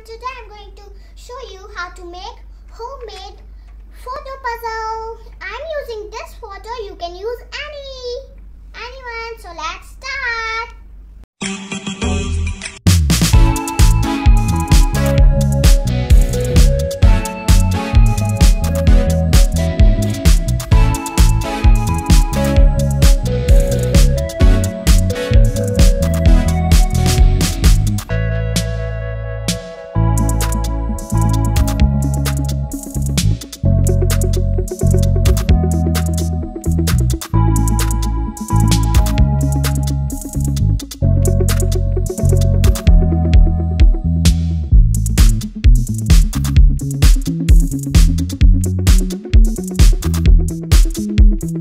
today I'm going to show you how to make homemade photo puzzle. I'm using this photo. You can use anyone. So let's start.